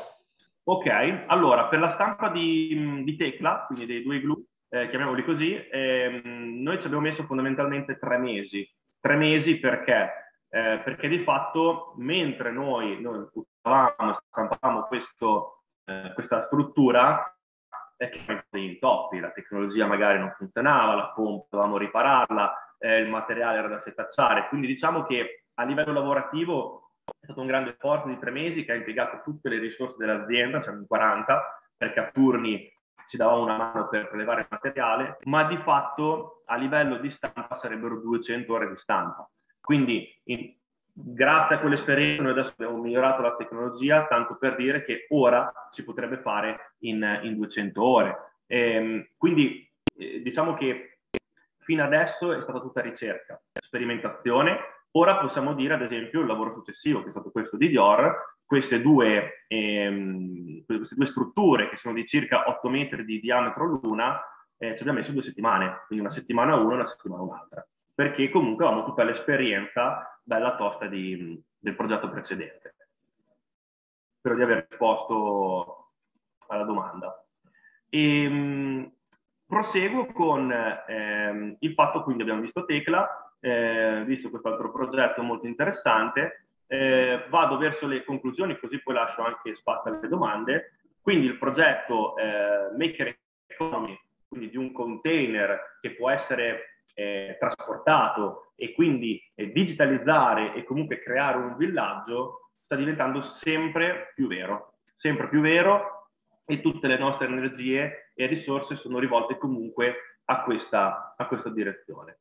Ok, allora, per la stampa di, di Tecla, quindi dei due igloo, eh, chiamiamoli così, ehm, noi ci abbiamo messo fondamentalmente tre mesi. Tre mesi perché? Eh, perché di fatto, mentre noi, noi usavamo, stampavamo questo, eh, questa struttura, è che dei intoppi, la tecnologia magari non funzionava, la pompa dovevamo ripararla, eh, il materiale era da setacciare, quindi diciamo che a livello lavorativo è stato un grande sforzo di tre mesi che ha impiegato tutte le risorse dell'azienda, siamo in quaranta, perché a turni ci davamo una mano per prelevare il materiale, ma di fatto a livello di stampa sarebbero duecento ore di stampa. Quindi in, grazie a quell'esperienza noi adesso abbiamo migliorato la tecnologia, tanto per dire che ora si potrebbe fare in, in duecento ore. E, quindi eh, diciamo che fino adesso è stata tutta ricerca, sperimentazione. Ora possiamo dire, ad esempio, il lavoro successivo, che è stato questo di Dior, queste due, ehm, queste due strutture, che sono di circa otto metri di diametro l'una, eh, ci abbiamo messo due settimane, quindi una settimana una e una settimana un'altra, perché comunque avevamo tutta l'esperienza bella tosta di, del progetto precedente. Spero di aver risposto alla domanda. E, mh, proseguo con ehm, il fatto, quindi abbiamo visto Tecla, eh, visto quest'altro progetto molto interessante, eh, vado verso le conclusioni, così poi lascio anche spazio alle domande. Quindi il progetto eh, Maker Economy, quindi di un container che può essere eh, trasportato e quindi eh, digitalizzare e comunque creare un villaggio, sta diventando sempre più vero, sempre più vero, e tutte le nostre energie e risorse sono rivolte comunque a questa, a questa direzione.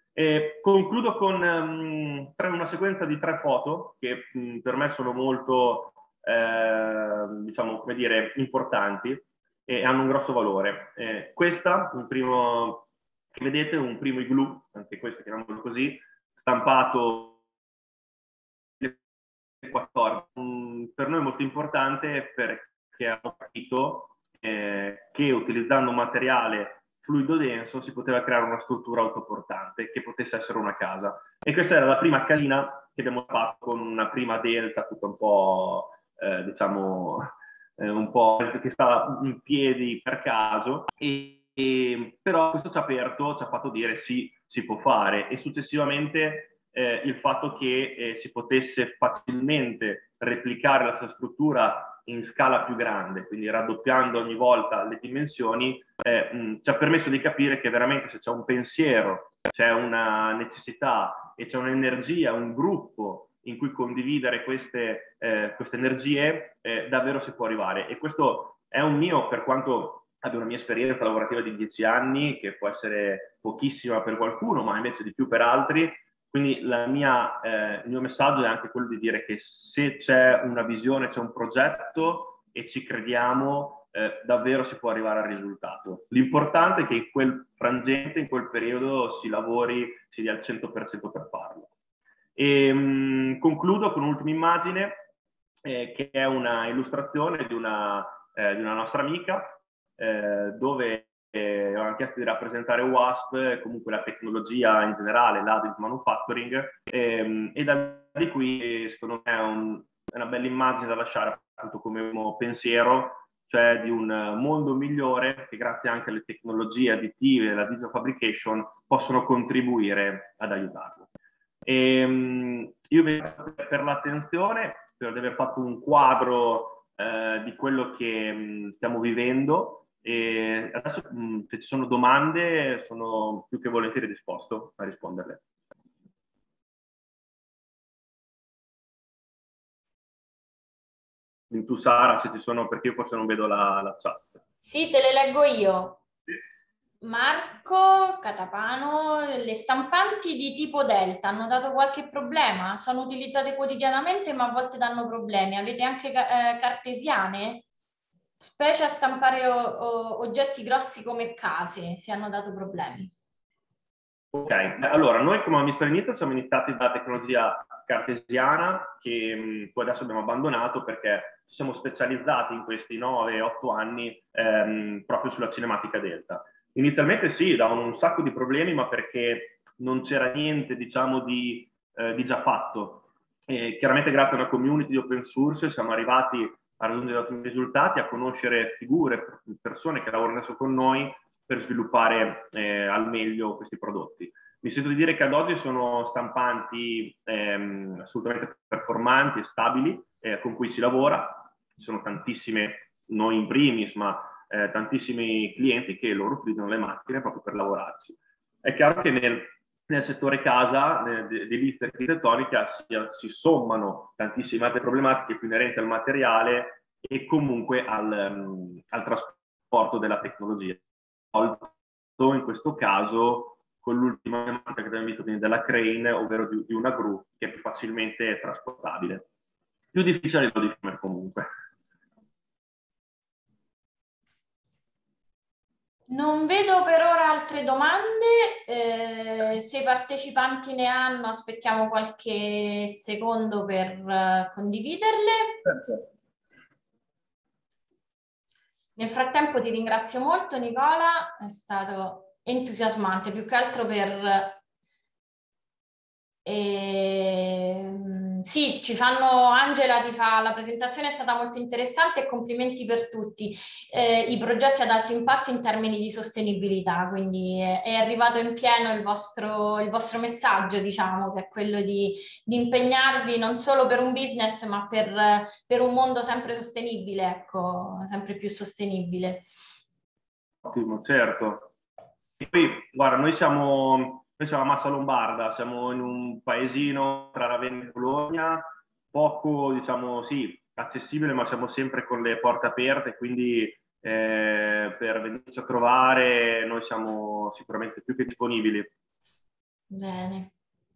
E concludo con um, una sequenza di tre foto che um, per me sono molto, eh, diciamo, come dire, importanti e hanno un grosso valore. Eh, questa, un primo, che vedete, un primo igloo, anche questo chiamiamolo così, stampato quattordici. Um, per noi è molto importante perché abbiamo capito eh, che utilizzando un materiale fluido denso si poteva creare una struttura autoportante che potesse essere una casa. E questa era la prima casina che abbiamo fatto con una prima delta tutta un po', eh, diciamo, eh, un po' che stava in piedi per caso, e, e, però questo ci ha aperto, ci ha fatto dire sì, si può fare, e successivamente eh, il fatto che eh, si potesse facilmente replicare la sua struttura in scala più grande, quindi raddoppiando ogni volta le dimensioni, eh, mh, ci ha permesso di capire che veramente se c'è un pensiero, c'è una necessità e c'è un'energia, un gruppo in cui condividere queste, eh, queste energie, eh, davvero si può arrivare. E questo è un mio, per quanto abbia una mia esperienza lavorativa di dieci anni, che può essere pochissima per qualcuno, ma invece di più per altri. Quindi la mia, eh, il mio messaggio è anche quello di dire che se c'è una visione, c'è un progetto e ci crediamo, eh, davvero si può arrivare al risultato. L'importante è che in quel frangente, in quel periodo, si lavori, si dia il cento per cento per farlo. E, mh, concludo con un'ultima immagine, eh, che è una illustrazione di una, eh, di una nostra amica, eh, dove Eh, ho chiesto di rappresentare W A S P e comunque la tecnologia in generale, l'additive manufacturing, ehm, e da di qui secondo me è, un, è una bella immagine da lasciare appunto come pensiero, cioè di un mondo migliore che grazie anche alle tecnologie additive e alla digital fabrication possono contribuire ad aiutarlo. E, um, io vi ringrazio per l'attenzione, per aver fatto un quadro eh, di quello che um, stiamo vivendo. E adesso mh, se ci sono domande sono più che volentieri disposto a risponderle. Tu Sara, se ci sono, perché io forse non vedo la, la chat. Sì, te le leggo io. Marco Catapano, le stampanti di tipo Delta hanno dato qualche problema? Sono utilizzate quotidianamente ma a volte danno problemi. Avete anche eh, cartesiane? specie a stampare o- o- oggetti grossi come case, si hanno dato problemi. Ok, allora noi come Mister Inizio siamo iniziati dalla tecnologia cartesiana che mh, poi adesso abbiamo abbandonato perché ci siamo specializzati in questi nove otto anni ehm, proprio sulla cinematica delta. Inizialmente sì, da un sacco di problemi, ma perché non c'era niente, diciamo, di, eh, di già fatto. E chiaramente grazie a una community di open source siamo arrivati a raggiungere ottimi risultati, a conoscere figure, persone che lavorano adesso con noi per sviluppare eh, al meglio questi prodotti. Mi sento di dire che ad oggi sono stampanti ehm, assolutamente performanti e stabili eh, con cui si lavora. Ci sono tantissime, noi in primis, ma eh, tantissimi clienti che loro utilizzano le macchine proprio per lavorarci. È chiaro che nel, nel settore casa, edilizia architettonica, si, si sommano tantissime altre problematiche più inerenti al materiale e comunque al, um, al trasporto della tecnologia. In questo caso con l'ultima tematica che abbiamo visto della crane, ovvero di, di una gru che è più facilmente trasportabile. Più difficile a livello di firmware comunque. Non vedo per ora altre domande, eh, se i partecipanti ne hanno aspettiamo qualche secondo per uh, condividerle. Perfetto. Nel frattempo ti ringrazio molto Nicola, è stato entusiasmante, più che altro per... E, sì, ci fanno, Angela ti fa, la presentazione è stata molto interessante e complimenti per tutti. Eh, i progetti ad alto impatto in termini di sostenibilità, quindi è, è arrivato in pieno il vostro, il vostro messaggio, diciamo, che è quello di, di impegnarvi non solo per un business, ma per, per un mondo sempre sostenibile, ecco, sempre più sostenibile. Ottimo, certo. E poi, guarda, noi siamo, noi siamo a Massa Lombarda, siamo in un paesino tra Ravenna e Bologna, poco, diciamo, sì, accessibile, ma siamo sempre con le porte aperte, quindi eh, per venirci a trovare noi siamo sicuramente più che disponibili. Bene.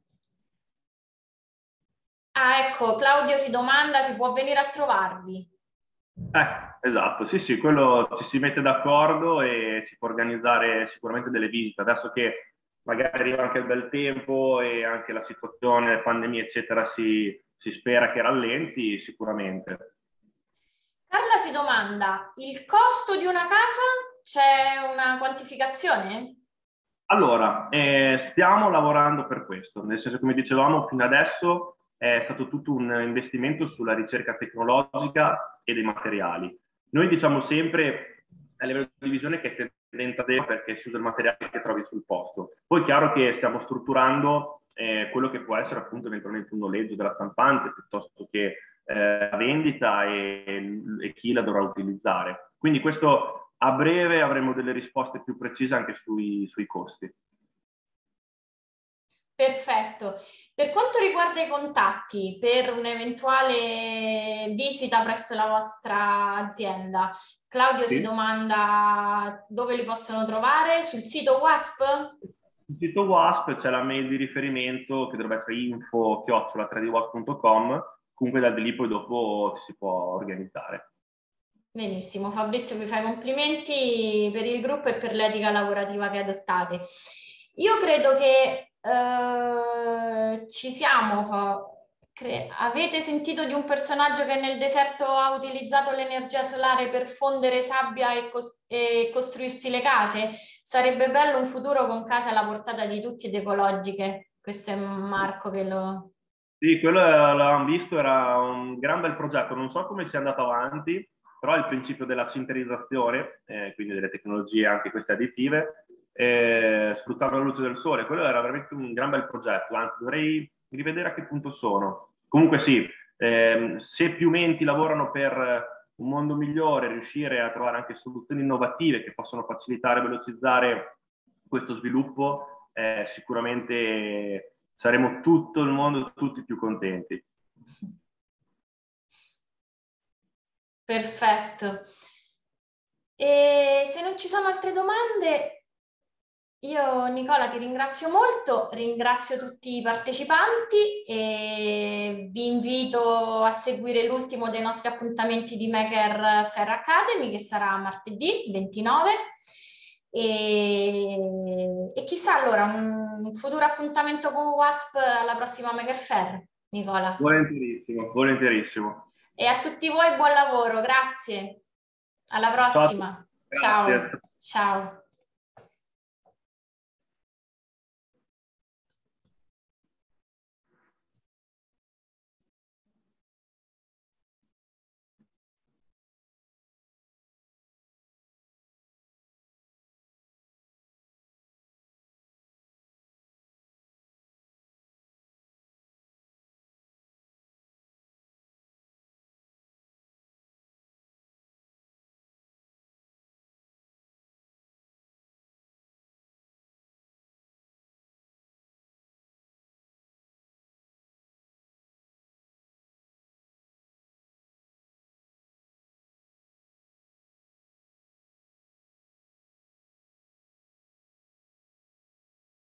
Ah, ecco, Claudio si domanda, si può venire a trovarvi? Eh, esatto, sì, sì, quello ci si mette d'accordo e si può organizzare sicuramente delle visite. Adesso che magari arriva anche il bel tempo e anche la situazione, le pandemie, eccetera, si, si spera che rallenti, sicuramente. Carla si domanda, il costo di una casa c'è una quantificazione? Allora, eh, stiamo lavorando per questo, nel senso, come dicevamo, fino adesso è stato tutto un investimento sulla ricerca tecnologica e dei materiali. Noi diciamo sempre a livello di visione che è tendente a zero perché si usa il materiale che trovi sul posto. Poi è chiaro che stiamo strutturando eh, quello che può essere appunto eventualmente un noleggio della stampante piuttosto che eh, la vendita e, e chi la dovrà utilizzare. Quindi questo a breve avremo delle risposte più precise anche sui, sui costi. Perfetto. Per quanto riguarda i contatti per un'eventuale visita presso la vostra azienda, Claudio si Sì. domanda dove li possono trovare? Sul sito WASP? Sul sito WASP c'è la mail di riferimento che dovrebbe essere info chiocciola tre d wasp punto com, comunque da lì poi dopo ci si può organizzare. Benissimo, Fabrizio, vi fai complimenti per il gruppo e per l'etica lavorativa che adottate. Io credo che eh, ci siamo. fa- cre- avete sentito di un personaggio che nel deserto ha utilizzato l'energia solare per fondere sabbia e, cos- e costruirsi le case? Sarebbe bello un futuro con case alla portata di tutti ed ecologiche. Questo è Marco che lo... Sì, quello l'avevamo visto, era un gran bel progetto, non so come sia andato avanti, però il principio della sinterizzazione, eh, quindi delle tecnologie anche queste additive, eh, sfruttando la luce del sole, quello era veramente un gran bel progetto, anzi dovrei rivedere a che punto sono. Comunque sì, ehm, se più menti lavorano per un mondo migliore, riuscire a trovare anche soluzioni innovative che possono facilitare e velocizzare questo sviluppo, eh, sicuramente saremo tutto il mondo tutti più contenti. Perfetto. E se non ci sono altre domande, Io Nicola ti ringrazio molto, ringrazio tutti i partecipanti e vi invito a seguire l'ultimo dei nostri appuntamenti di Maker Fair Academy, che sarà martedì ventinove, e, e chissà allora un futuro appuntamento con WASP alla prossima Maker Fair, Nicola. Volentierissimo, volentierissimo. E a tutti voi buon lavoro, grazie. Alla Ciao a tutti. prossima. Ciao, Grazie. ciao.